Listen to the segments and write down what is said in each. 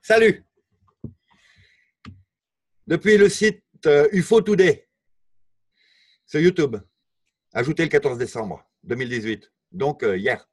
Salut. Depuis le site UFO Today sur YouTube, ajouté le 14 décembre 2018, donc hier.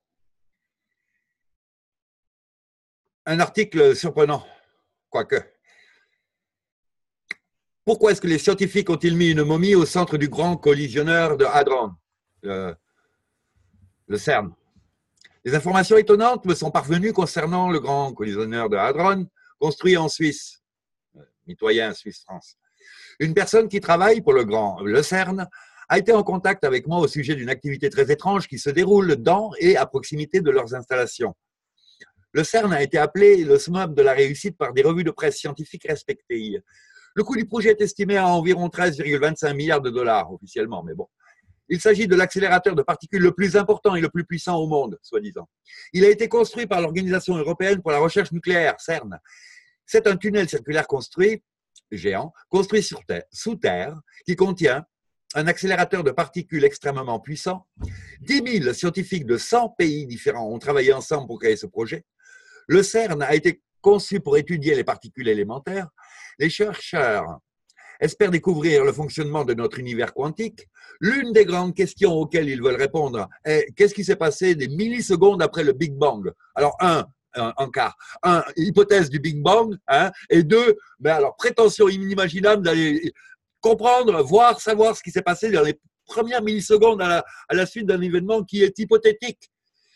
Un article surprenant, quoique. Pourquoi est-ce que les scientifiques ont-ils mis une momie au centre du grand collisionneur de Hadron, le CERN? Les informations étonnantes me sont parvenues concernant le grand collisionneur de Hadron, construit en Suisse, mitoyen Suisse-France. Une personne qui travaille pour le CERN a été en contact avec moi au sujet d'une activité très étrange qui se déroule dans et à proximité de leurs installations. Le CERN a été appelé le SMUB de la réussite par des revues de presse scientifiques respectées. Le coût du projet est estimé à environ 13,25 milliards de dollars officiellement, mais bon. Il s'agit de l'accélérateur de particules le plus important et le plus puissant au monde, soi-disant. Il a été construit par l'Organisation européenne pour la recherche nucléaire, CERN. C'est un tunnel circulaire géant, construit sous terre, qui contient un accélérateur de particules extrêmement puissant. 10 000 scientifiques de 100 pays différents ont travaillé ensemble pour créer ce projet. Le CERN a été conçu pour étudier les particules élémentaires. Les chercheurs espèrent découvrir le fonctionnement de notre univers quantique. L'une des grandes questions auxquelles ils veulent répondre est qu'est-ce qui s'est passé des millisecondes après le Big Bang? Alors, hypothèse du Big Bang, et deux, alors prétention inimaginable d'aller comprendre, voir, savoir ce qui s'est passé dans les premières millisecondes à la suite d'un événement qui est hypothétique.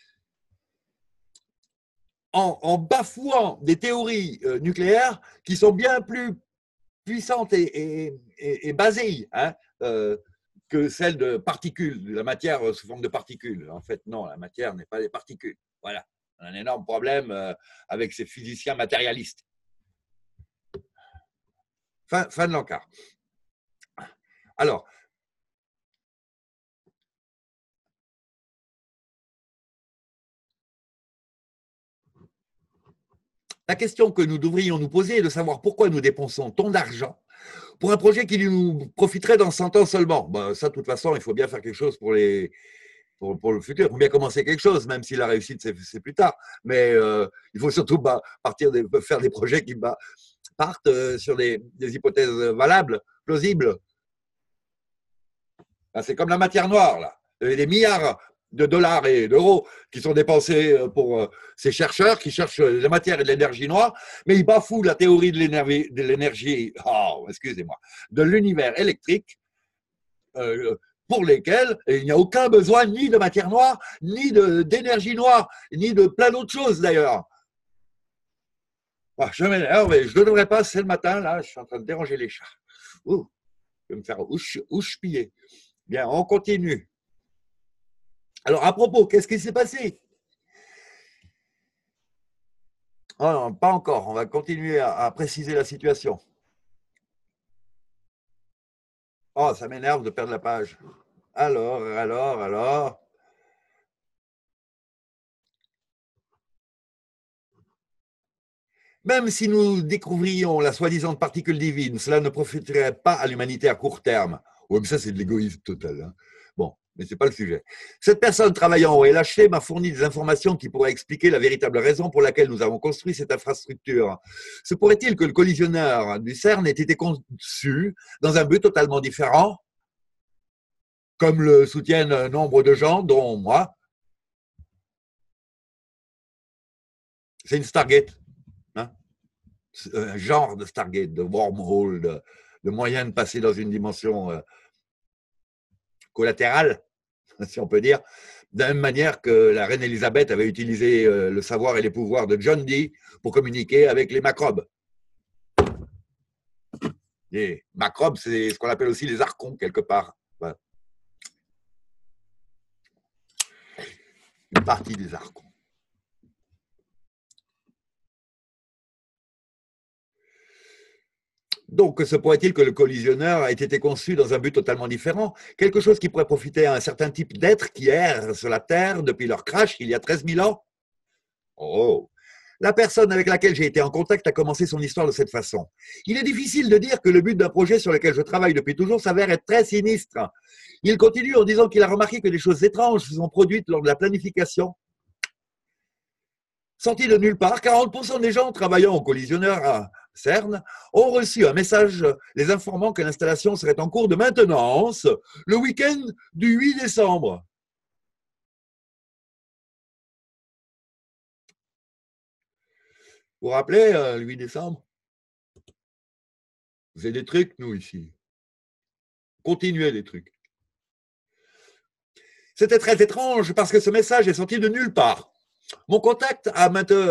En bafouant des théories nucléaires qui sont bien plus puissantes et basées que celles de particules, de la matière sous forme de particules. En fait, non, la matière n'est pas des particules. Voilà, on a un énorme problème avec ces physiciens matérialistes. Fin de l'encart. Alors, la question que nous devrions nous poser est de savoir pourquoi nous dépensons tant d'argent pour un projet qui nous profiterait dans 100 ans seulement. Ça, de toute façon, il faut bien faire quelque chose pour le futur. Il faut bien commencer quelque chose, même si la réussite, c'est plus tard. Mais il faut surtout faire des projets qui partent sur des hypothèses valables, plausibles. C'est comme la matière noire, là. Il y a des milliards de dollars et d'euros qui sont dépensés pour ces chercheurs qui cherchent la matière et de l'énergie noire, mais ils bafouent la théorie de l'énergie, de l'univers électrique, pour lesquels il n'y a aucun besoin ni de matière noire, ni d'énergie noire, ni de plein d'autres choses d'ailleurs. Je m'énerve, je ne devrais pas, c'est le matin, là, je suis en train de déranger les chats. Je vais me faire houche-piller. Bien, on continue. Alors, à propos, qu'est-ce qui s'est passé? Oh non, pas encore, on va continuer à préciser la situation. Oh, ça m'énerve de perdre la page. Alors. Même si nous découvrions la soi-disant particule divine, cela ne profiterait pas à l'humanité à court terme. Oui, mais ça, c'est de l'égoïsme total. Bon, mais ce n'est pas le sujet. Cette personne travaillant au LHC m'a fourni des informations qui pourraient expliquer la véritable raison pour laquelle nous avons construit cette infrastructure. Se pourrait-il que le collisionneur du CERN ait été conçu dans un but totalement différent, comme le soutiennent nombre de gens, dont moi? C'est une Stargate. Un genre de Stargate, de wormhole, de moyen de passer dans une dimension collatérale, si on peut dire, de la même manière que la reine Elisabeth avait utilisé le savoir et les pouvoirs de John Dee pour communiquer avec les macrobes. Les macrobes, c'est ce qu'on appelle aussi les archons, quelque part. Voilà. Une partie des archons. Donc, se pourrait-il que le collisionneur ait été conçu dans un but totalement différent? Quelque chose qui pourrait profiter à un certain type d'êtres qui errent sur la Terre depuis leur crash il y a 13 000 ans? Oh! La personne avec laquelle j'ai été en contact a commencé son histoire de cette façon. Il est difficile de dire que le but d'un projet sur lequel je travaille depuis toujours s'avère être très sinistre. Il continue en disant qu'il a remarqué que des choses étranges se sont produites lors de la planification. Sorti de nulle part, 40% des gens travaillant au collisionneur à CERN ont reçu un message les informant que l'installation serait en cours de maintenance le week-end du 8 décembre. Vous vous rappelez, le 8 décembre? Vous avez des trucs, nous, ici. Continuez des trucs. C'était très étrange parce que ce message est sorti de nulle part. Mon contact a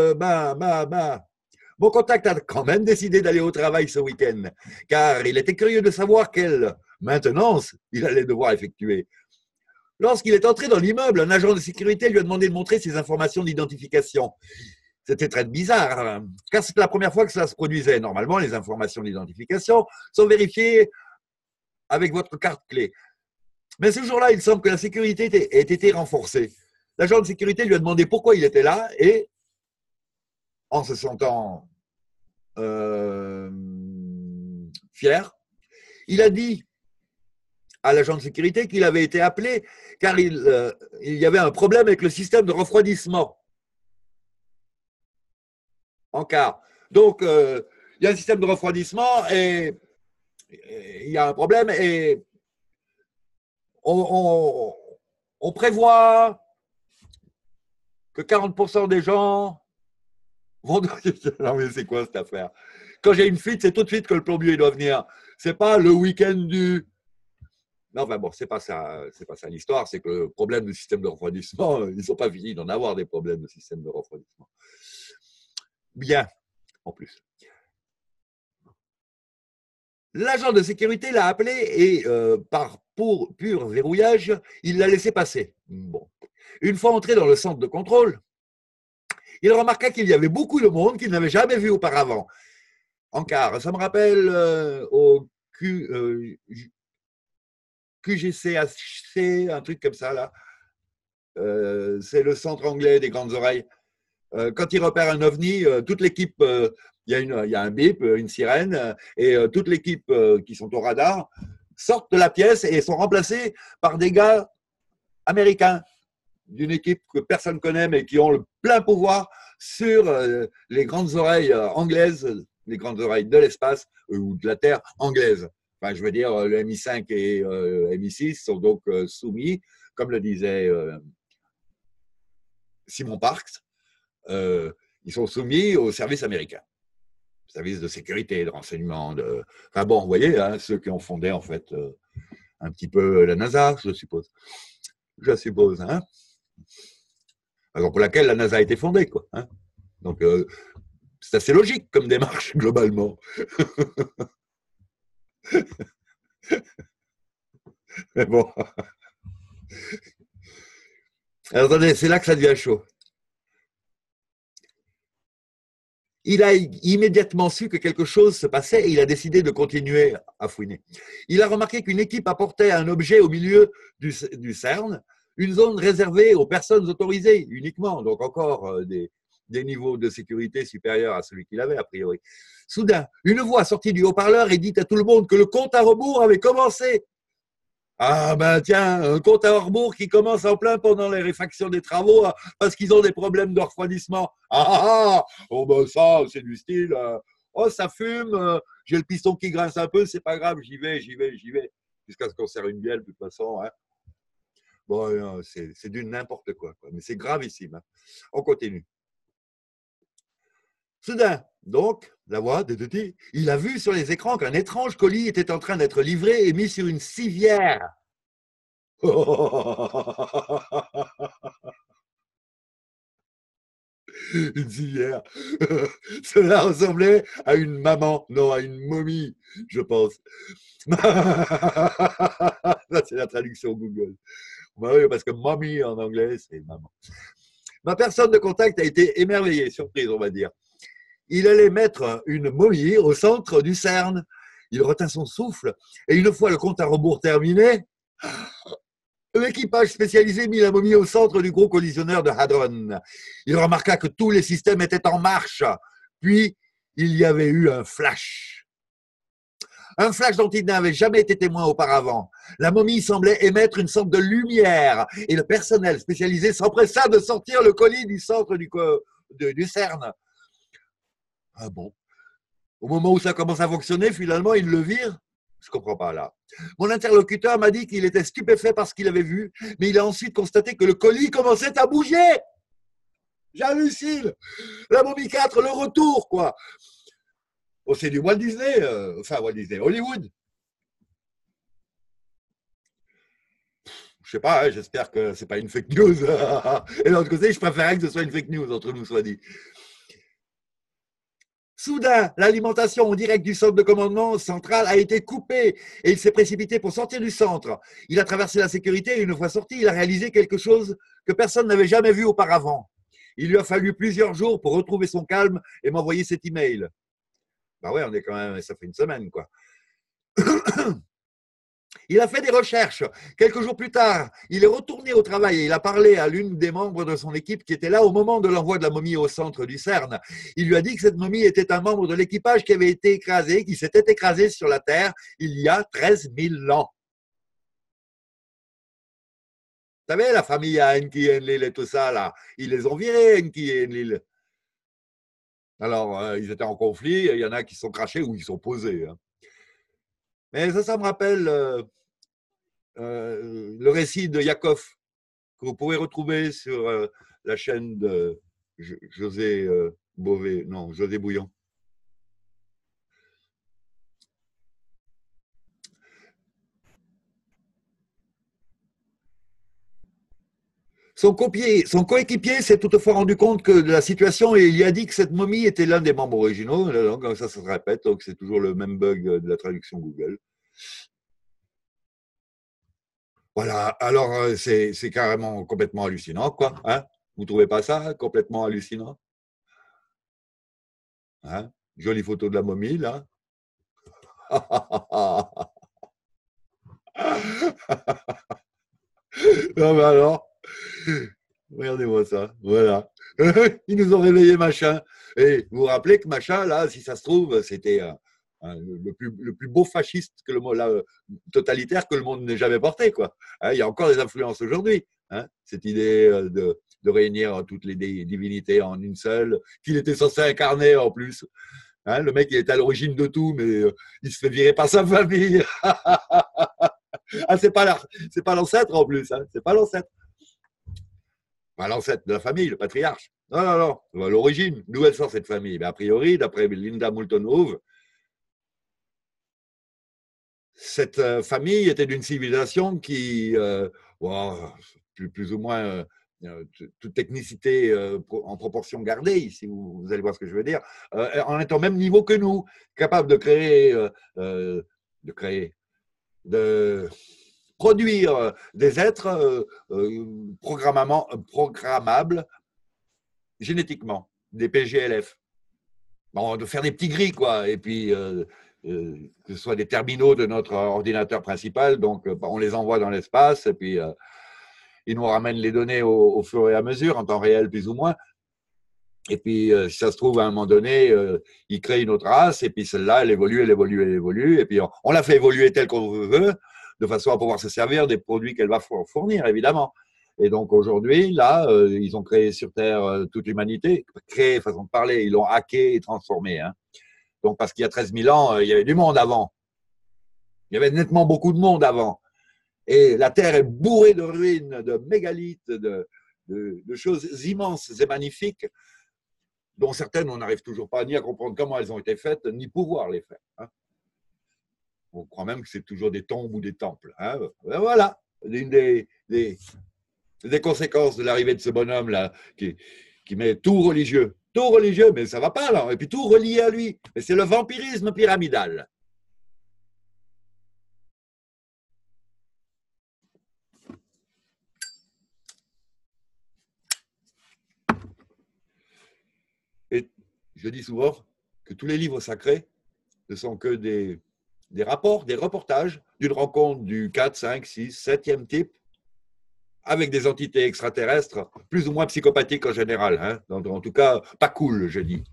quand même décidé d'aller au travail ce week-end, car il était curieux de savoir quelle maintenance il allait devoir effectuer. Lorsqu'il est entré dans l'immeuble, un agent de sécurité lui a demandé de montrer ses informations d'identification. C'était très bizarre, car c'est la première fois que cela se produisait. Normalement, les informations d'identification sont vérifiées avec votre carte clé. Mais ce jour-là, il semble que la sécurité ait été renforcée. L'agent de sécurité lui a demandé pourquoi il était là et, en se sentant fier, il a dit à l'agent de sécurité qu'il avait été appelé car il y avait un problème avec le système de refroidissement. En cas. Donc, il y a un système de refroidissement et il y a un problème et on prévoit que 40% des gens vont... Non mais c'est quoi cette affaire? Quand j'ai une fuite, c'est tout de suite que le plombier doit venir. C'est pas le week-end du... Non, enfin bon, c'est pas ça l'histoire, c'est que le problème du système de refroidissement, ils ne sont pas finis d'en avoir des problèmes de système de refroidissement. Bien, en plus. L'agent de sécurité l'a appelé et par pur verrouillage, il l'a laissé passer. Bon. Une fois entré dans le centre de contrôle, il remarqua qu'il y avait beaucoup de monde qu'il n'avait jamais vu auparavant. En quart, ça me rappelle au QGCHC, un truc comme ça là. C'est le centre anglais des grandes oreilles. Quand il repère un ovni, toute l'équipe, il y a un bip, une sirène, et toute l'équipe qui sont au radar sortent de la pièce et sont remplacés par des gars américains d'une équipe que personne ne connaît, mais qui ont le plein pouvoir sur les grandes oreilles anglaises, les grandes oreilles de l'espace ou de la Terre anglaise. Enfin, je veux dire, le MI5 et MI6 sont donc soumis, comme le disait Simon Parkes, ils sont soumis au service américain, service de sécurité, de renseignement. Enfin bon, vous voyez, hein, ceux qui ont fondé en fait un petit peu la NASA, je suppose. Je suppose, hein. Raison pour laquelle la NASA a été fondée, quoi. Hein. Donc, c'est assez logique comme démarche, globalement. Mais bon. Alors, attendez, c'est là que ça devient chaud. Il a immédiatement su que quelque chose se passait et il a décidé de continuer à fouiner. Il a remarqué qu'une équipe apportait un objet au milieu du CERN, une zone réservée aux personnes autorisées uniquement, donc encore des niveaux de sécurité supérieurs à celui qu'il avait a priori. Soudain, une voix sortie du haut-parleur et dit à tout le monde que le compte à rebours avait commencé. Ah ben tiens, un compte à rebours qui commence en plein pendant les réfactions des travaux parce qu'ils ont des problèmes de refroidissement. Oh ben ça, c'est du style, oh ça fume, j'ai le piston qui grince un peu, c'est pas grave, j'y vais, jusqu'à ce qu'on serre une bielle de toute façon. Hein. Bon, c'est du n'importe quoi, mais c'est gravissime. Hein. On continue. Soudain, donc, la voix de Tutti, il a vu sur les écrans qu'un étrange colis était en train d'être livré et mis sur une civière. Une civière. Cela ressemblait à une maman, non, à une momie, je pense. Ça, c'est la traduction Google. Oui, parce que mommy en anglais, c'est maman. Ma personne de contact a été émerveillée, surprise, on va dire. Il allait mettre une momie au centre du CERN. Il retint son souffle et une fois le compte à rebours terminé, l'équipage spécialisé mit la momie au centre du gros collisionneur de Hadron. Il remarqua que tous les systèmes étaient en marche. Puis, il y avait eu un flash. Un flash dont il n'avait jamais été témoin auparavant. La momie semblait émettre une sorte de lumière et le personnel spécialisé s'empressa de sortir le colis du centre du du CERN. Ah bon. Au moment où ça commence à fonctionner, finalement, il le vire. Je ne comprends pas là. Mon interlocuteur m'a dit qu'il était stupéfait par ce qu'il avait vu, mais il a ensuite constaté que le colis commençait à bouger. J'hallucine. La momie 4, le retour, quoi. Oh, c'est du Walt Disney, Walt Disney, Hollywood. Je sais pas, hein, j'espère que c'est pas une fake news. Et de l'autre côté, je préférerais que ce soit une fake news, entre nous soit dit. Soudain, l'alimentation en direct du centre de commandement central a été coupée et il s'est précipité pour sortir du centre. Il a traversé la sécurité et une fois sorti, il a réalisé quelque chose que personne n'avait jamais vu auparavant. Il lui a fallu plusieurs jours pour retrouver son calme et m'envoyer cet email. Ben ouais, on est quand même, ça fait une semaine, quoi. Il a fait des recherches. Quelques jours plus tard, il est retourné au travail et il a parlé à l'une des membres de son équipe qui était là au moment de l'envoi de la momie au centre du CERN. Il lui a dit que cette momie était un membre de l'équipage qui avait été écrasé, qui s'était écrasé sur la Terre il y a 13 000 ans. Vous savez, la famille à Enki, Enlil et tout ça, là, ils les ont virés, Enki et Enlil. Alors, ils étaient en conflit, il y en a qui sont crachés ou ils sont posés. Hein. Mais ça me rappelle le récit de Yakov, que vous pouvez retrouver sur la chaîne de José Bové, non, José Bouillon. Son coéquipier s'est toutefois rendu compte de la situation et il lui a dit que cette momie était l'un des membres originaux. Donc, ça se répète, donc c'est toujours le même bug de la traduction Google. Voilà, alors c'est carrément complètement hallucinant, quoi. Hein, vous ne trouvez pas ça complètement hallucinant? Hein, jolie photo de la momie, là. Non, mais alors, regardez-moi ça, voilà. Ils nous ont réveillé machin. Et vous vous rappelez que machin, là, si ça se trouve, c'était le plus beau fasciste que le monde, totalitaire que le monde n'ait jamais porté, quoi. Hein, il y a encore des influences aujourd'hui. Hein, cette idée de réunir toutes les divinités en une seule, qu'il était censé incarner en plus. Hein, le mec, il est à l'origine de tout, mais il se fait virer par sa famille. Ah, c'est pas l'ancêtre en plus, hein, c'est pas l'ancêtre. Pas l'ancêtre de la famille, le patriarche. Non, non, non, l'origine, d'où elle sort cette famille. Mais a priori, d'après Linda Moulton Howe, cette famille était d'une civilisation qui, plus ou moins, toute technicité en proportion gardée, si vous allez voir ce que je veux dire, en étant au même niveau que nous, capable de créer, de produire des êtres programmables génétiquement, des PGLF. Bon, de faire des petits gris, quoi, et puis que ce soit des terminaux de notre ordinateur principal, donc on les envoie dans l'espace, et puis ils nous ramènent les données au fur et à mesure, en temps réel plus ou moins. Et puis, si ça se trouve, à un moment donné, ils créent une autre race, et puis celle-là, elle évolue, elle évolue, elle évolue, et puis on la fait évoluer telle qu'on veut, de façon à pouvoir se servir des produits qu'elle va fournir, évidemment. Et donc aujourd'hui, là, ils ont créé sur Terre toute l'humanité, créé, façon de parler, ils l'ont hacké et transformé. Hein. Donc parce qu'il y a 13 000 ans, il y avait du monde avant. Il y avait nettement beaucoup de monde avant. Et la Terre est bourrée de ruines, de mégalithes, de choses immenses et magnifiques, dont certaines, on n'arrive toujours pas ni à comprendre comment elles ont été faites, ni pouvoir les faire. Hein. On croit même que c'est toujours des tombes ou des temples. Hein. Ben voilà, une des conséquences de l'arrivée de ce bonhomme-là, qui met tout religieux, mais ça va pas là, et puis tout relié à lui. Mais c'est le vampirisme pyramidal. Et je dis souvent que tous les livres sacrés ne sont que des rapports, des reportages d'une rencontre du 4, 5, 6, 7e type avec des entités extraterrestres, plus ou moins psychopathiques en général. Hein. Donc, en tout cas, pas cool, je dis.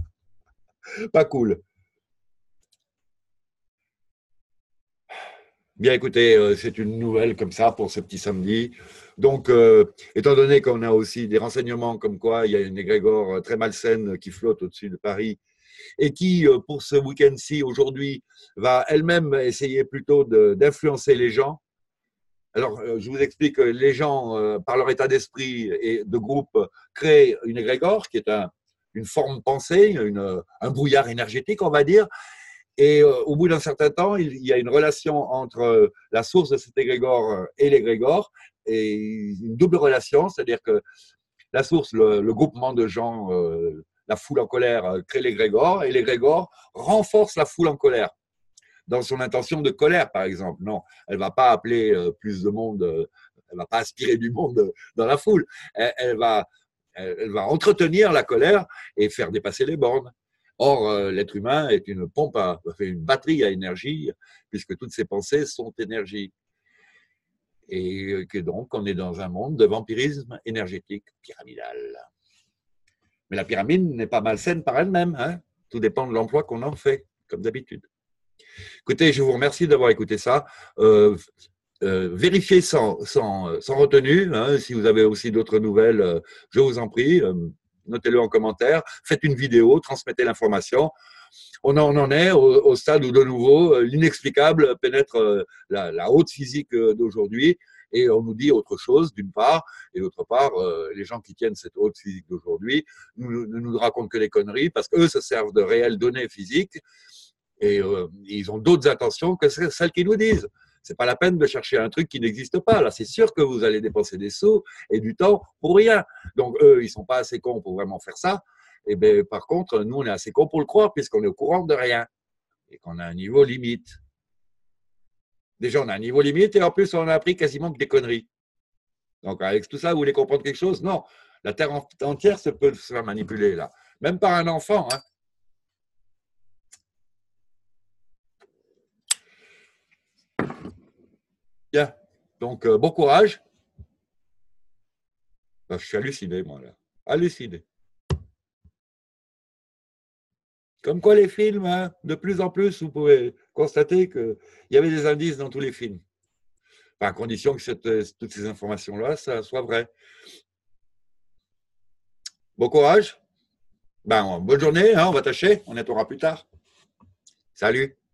Pas cool. Bien, écoutez, c'est une nouvelle comme ça pour ce petit samedi. Donc, étant donné qu'on a aussi des renseignements comme quoi il y a une égrégore très malsaine qui flotte au-dessus de Paris et qui, pour ce week-end-ci, aujourd'hui, va elle-même essayer plutôt d'influencer les gens. Alors, je vous explique, les gens, par leur état d'esprit et de groupe, créent une égrégore qui est une forme pensée, un brouillard énergétique, on va dire. Et au bout d'un certain temps, il y a une relation entre la source de cet égrégore et l'égrégore, et une double relation, c'est-à-dire que la source, le groupement de gens, la foule en colère, crée l'égrégore, et l'égrégore renforce la foule en colère dans son intention de colère, par exemple. Non, elle ne va pas appeler plus de monde, elle ne va pas aspirer du monde dans la foule. Elle va entretenir la colère et faire dépasser les bornes. Or, l'être humain est une pompe, une batterie à énergie, puisque toutes ses pensées sont énergie. Et que donc, on est dans un monde de vampirisme énergétique pyramidal. Mais la pyramide n'est pas malsaine par elle-même. Hein. Tout dépend de l'emploi qu'on en fait, comme d'habitude. Écoutez, je vous remercie d'avoir écouté ça. Vérifiez sans retenue. Hein, si vous avez aussi d'autres nouvelles, je vous en prie, notez-le en commentaire. Faites une vidéo, transmettez l'information. On en est au stade où, de nouveau, l'inexplicable pénètre la haute physique d'aujourd'hui. Et on nous dit autre chose, d'une part, et d'autre part, les gens qui tiennent cette haute physique d'aujourd'hui ne nous racontent que des conneries parce qu'eux se servent de réelles données physiques et ils ont d'autres intentions que celles qu'ils nous disent. C'est pas la peine de chercher un truc qui n'existe pas. Là, c'est sûr que vous allez dépenser des sous et du temps pour rien. Donc, eux, ils sont pas assez cons pour vraiment faire ça. Et ben, par contre, nous, on est assez cons pour le croire puisqu'on est au courant de rien et qu'on a un niveau limite. Déjà, on a un niveau limite et en plus, on a appris quasiment que des conneries. Donc, avec tout ça, vous voulez comprendre quelque chose? Non. La Terre entière se peut se faire manipuler, là. Même par un enfant. Hein. Bien. Donc, bon courage. Ben, je suis halluciné, moi, là. Halluciné. Comme quoi, les films, hein, de plus en plus, vous pouvez constater qu'il y avait des indices dans tous les films. Enfin, à condition que toutes ces informations-là, ça soit vrai. Bon courage. Ben, bonne journée, hein, on va tâcher. On est plus tard. Salut.